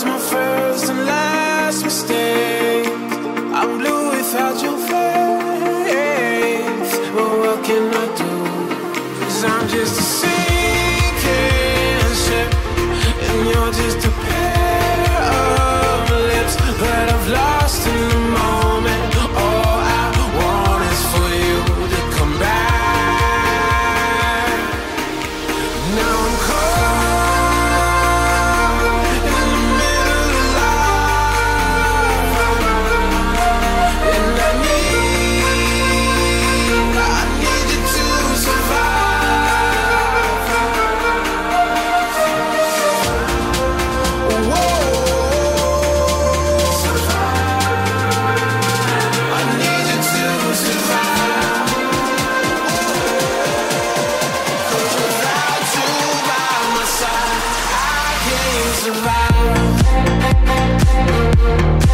my first and last mistake. I'm blue without your face. But what can I do? 'Cause I'm just a sinking ship, and you're just a pair of lips that I've lost in the moment. All I want is for you to come back. Now I'm caught in the middle of life, and I need you to survive. Whoa, I need you to survive. 'Cause without you by my side, I can't survive.